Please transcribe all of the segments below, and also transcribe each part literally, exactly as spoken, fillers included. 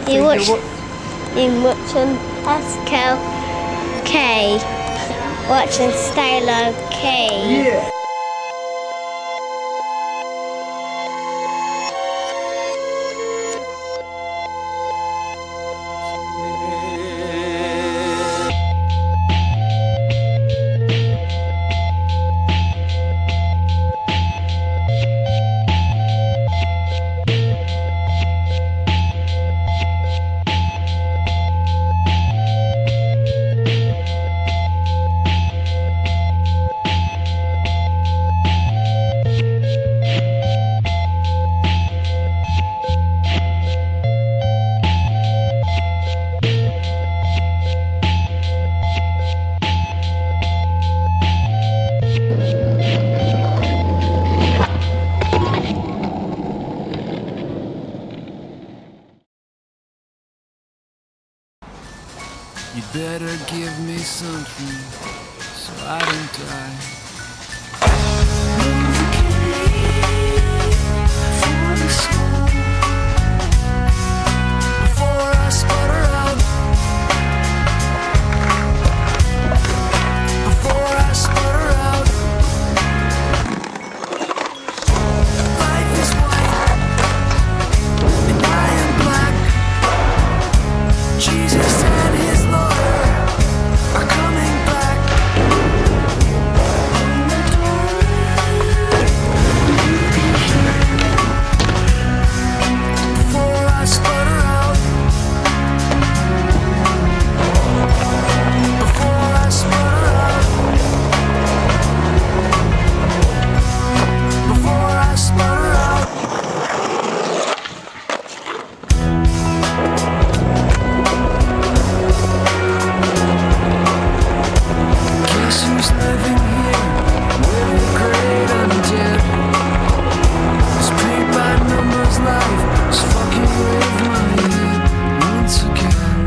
You watch, you watching S K K, watching Stylo K. Yeah. You better give me something so I don't die. For the soul, before I sputter out, before I sputter out. Life is white and I am black. Jesus and his lawyer are coming back. On the door, before I sputter out, before I sputter out, before I sputter out. Guess who's living here with the great undead? This paint by numbers life is fucking with my head once again.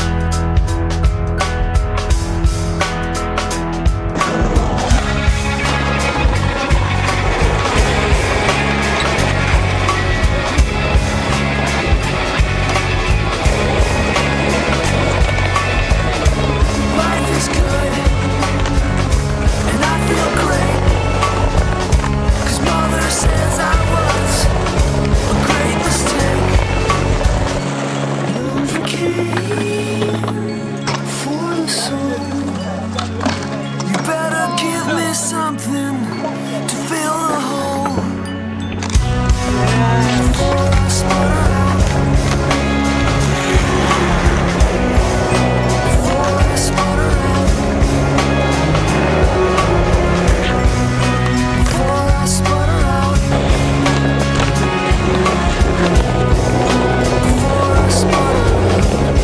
Life is good and I feel great, 'cause mother says I was a great mistake. Novocaine for the soul. You better give me something to fill the hole. Before I sputter out, before I sputter out, before I sputter out, before I sputter out.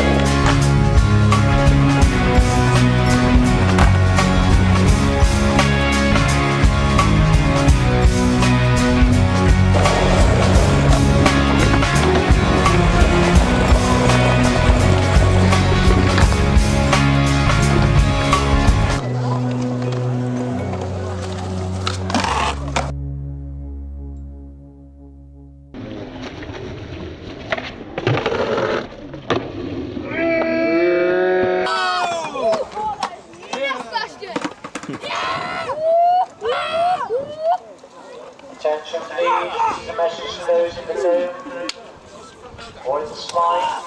Attention please, this is a message to those in the room or in the slide.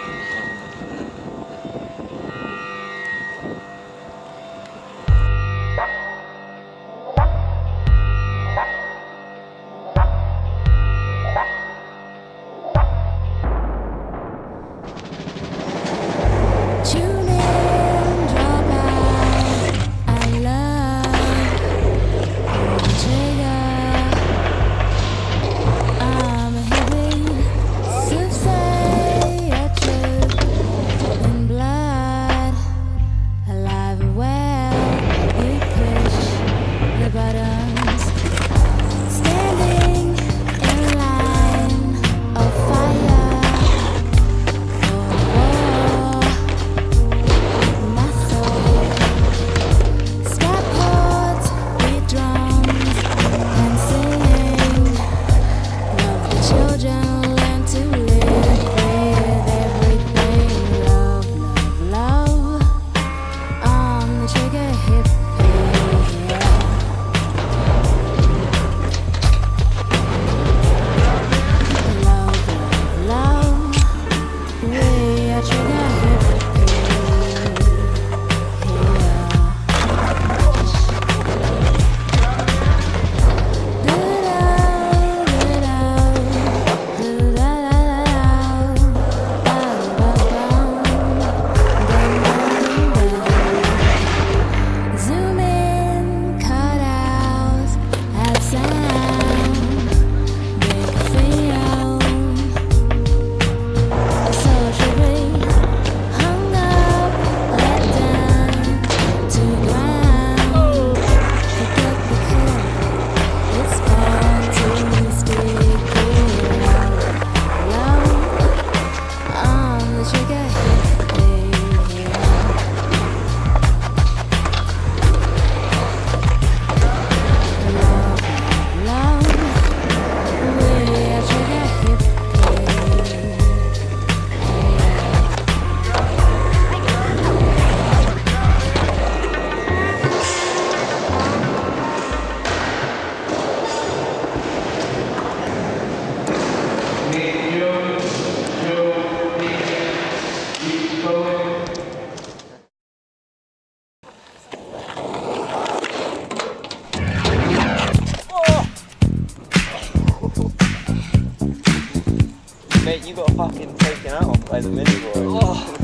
Mate, you got fucking taken out by the mini boy. Oh.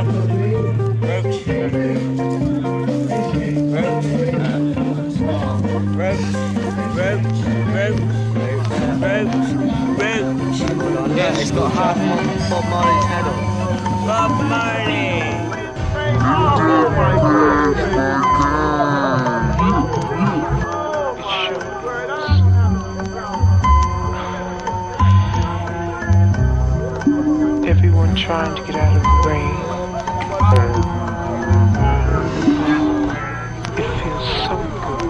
Yeah, it's got half Bob Marley's head on. Bob Marley! Everyone trying to get out of the rain. It feels so good.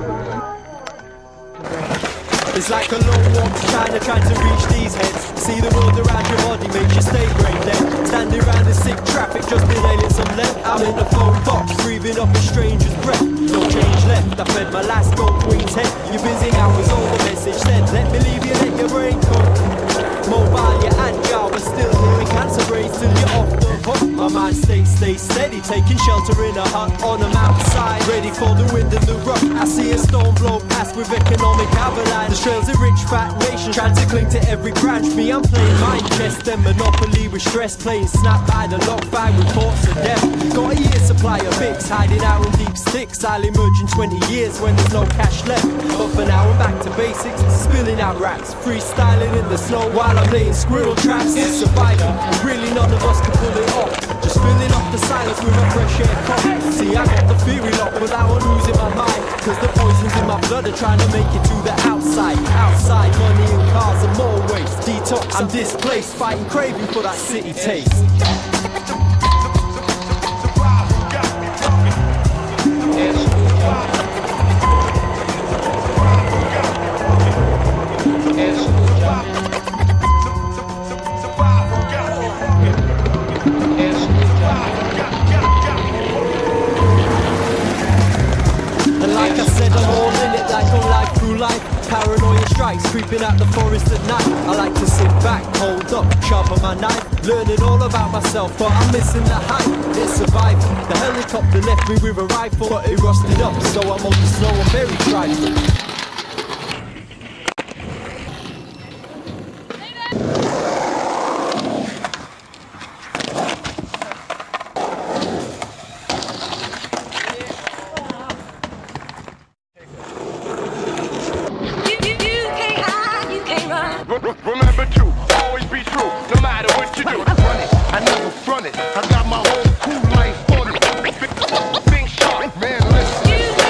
It's like a long walk to China trying to reach these heads. See the world around your body makes you stay brain dead. Standing around in sick traffic, just inhaling some lead. I'm in the phone box, breathing up a stranger's breath. No change left, I fed my last gold queen's head. Your busy hours, all the message said. Let me leave you, let your brain cook. Mobile, you're agile, but still hearing cancer rays till you're off the hook. My mind stays, stays steady, taking shelter in a hut on a mountainside, ready for the wind and the rough. I see a storm blow past with economic avalanche. The trails of rich fat nations trying to cling to every branch. Me, I'm playing mind chess, then monopoly with stress, playing snap by the lock bag with reports of death. Got a year's supply of mix, hiding out in deep sticks. I'll emerge in twenty years when there's no cash left. But for now I'm back to basics, spilling out raps, freestyling in the snow while I'm playing squirrel traps. It's survival, really none of us can pull it off. Just filling up the silence with a fresh air cough. See, I got the theory locked without one losing my mind. Cause the poisons in my blood are trying to make it to the outside. Outside, money and cars and more waste. Detox, I'm displaced, fighting craving for that city taste. Paranoia strikes, creeping out the forest at night. I like to sit back, hold up, sharpen my knife, learning all about myself, but I'm missing the hype. It's survival. The helicopter left me with a rifle, but it rusted up, so I'm on the slow and very trifling. Remember to always be true, no matter what you do. Run it, I never front it. I got my whole cool life on it. Think sharp, man, listen.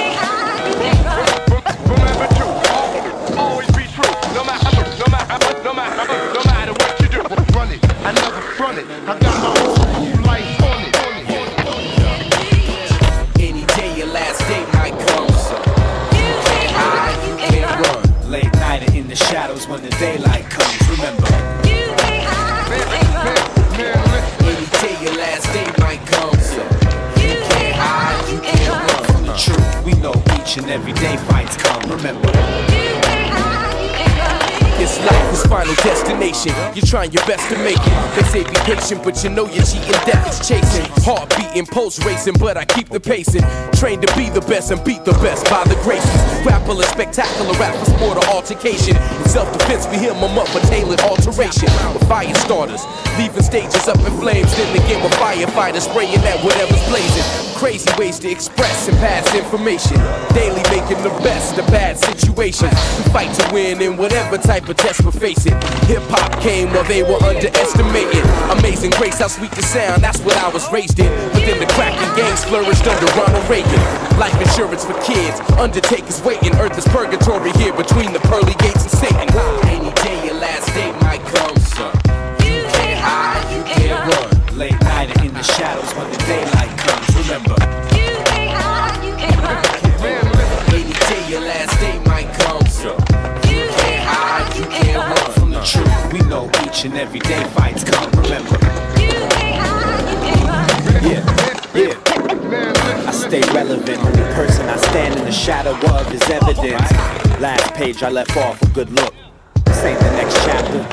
Remember to always be true, no matter, no matter, no matter, no matter what you do. Run it, I never front it. I got my whole cool life on it. Any day your last day might come, so you can't hide, you can't run. Late night in the shadows when the daylight comes. Remember, you can't hide, you can't run. Any day your last day might come, so you can't hide, you can't run from the truth. We know each and every day fights come. Remember, you can't hide, you can't run. It's life is final destination. You're trying your best to make it. They say be patient, but you know you're cheating. Death is chasing. Heart beating, pulse racing, but I keep the pacing. Trained to be the best and beat the best by the graces. Rapper spectacular, rap for sport or altercation. In self-defense, we him them up for tailored alteration. With fire starters, leaving stages up in flames. Then again with firefighters spraying at whatever's blazing. Crazy ways to express and pass information. Daily making the best of bad situations. We fight to win in whatever type of test we're facing. Hip-hop came while they were underestimated. Amazing grace, how sweet the sound, that's what I was raised in. But then the cracking gangs flourished under Ronald Reagan. Life insurance for kids, undertakers waiting. Earth is purgatory here between the pearly gates and Satan. Any day your last day might come, so you can't hide, you can't run. Late night in the shadows when the daylight comes. Remember, you can't hide, you can't run. Any day your last day might come, so you can't hide, you can't run from the truth. We know each and every day fights come. Remember, you can't hide, you can't run. Yeah, yeah. I stay relevant. The person I stand in the shadow of is evidence. Last page I left off a good look. This ain't the next chapter.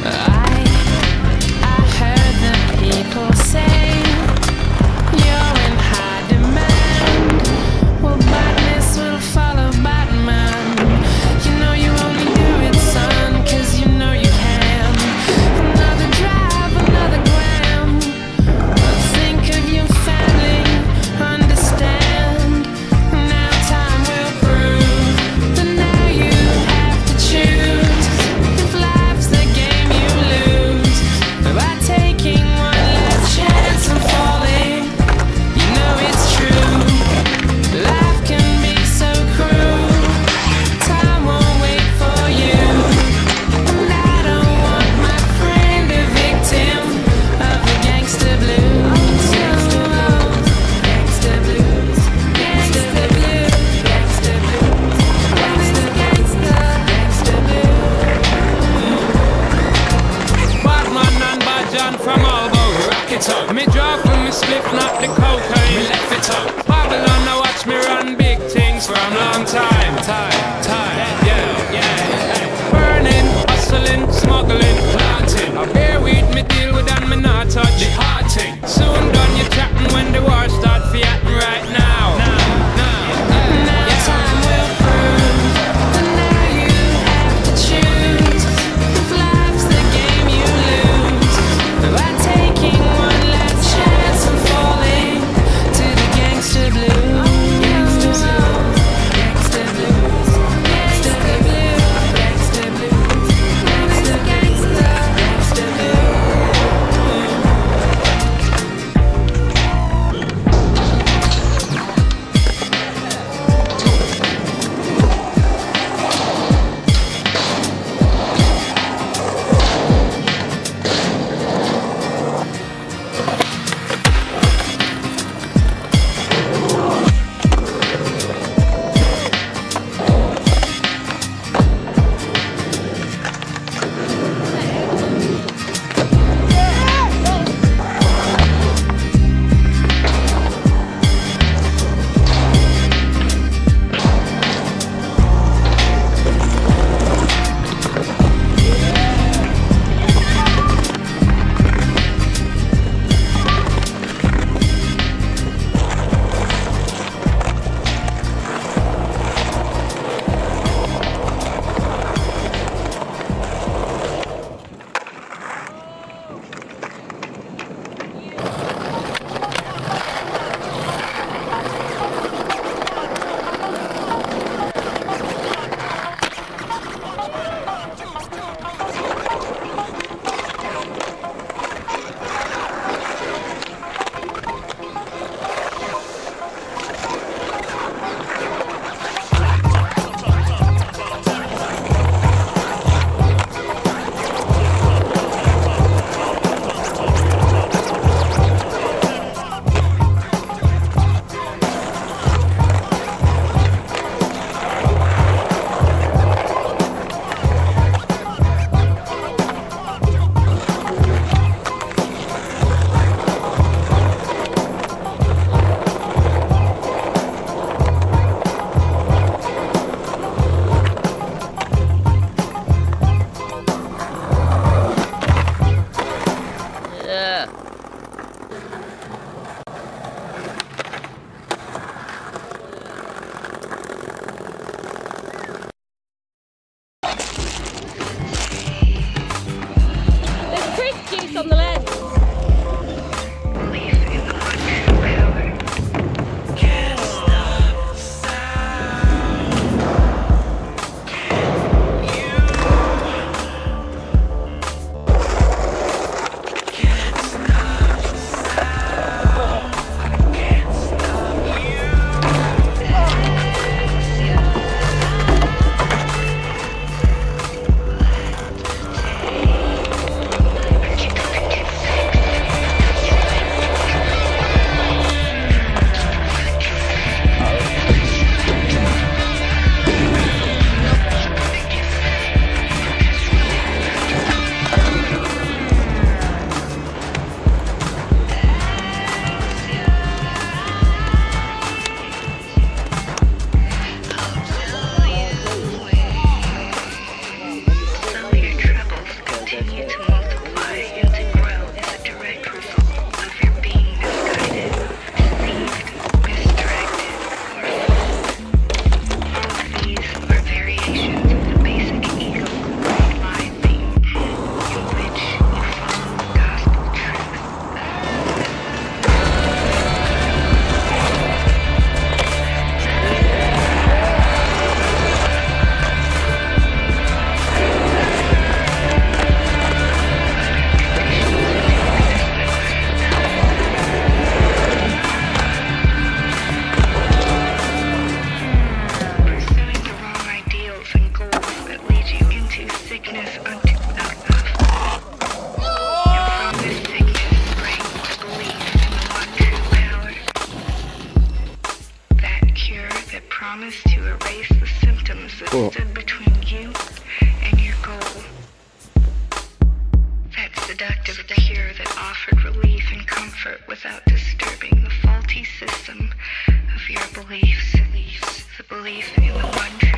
Me drop when me slip, not the cocaine. Me left it up. Babylon, now watch me run big things from long time. Time, time, yeah, yeah. Burning, hustling, smuggling, planting. I bear with me, deal with and me not touch the hard thing. Soon done you chatting when the war start fiating right now. Now, now, yeah, now yeah. Time will prove. But now you have to choose. If life's the game you lose, by taking one last chance and falling to the gangster blues. Gangster blues, gangster blues, gangster blues, gangster blues, gangster, gangster, gangster blues. stood between you and your goal. That seductive cure that offered relief and comfort without disturbing the faulty system of your beliefs. The belief in the one truth.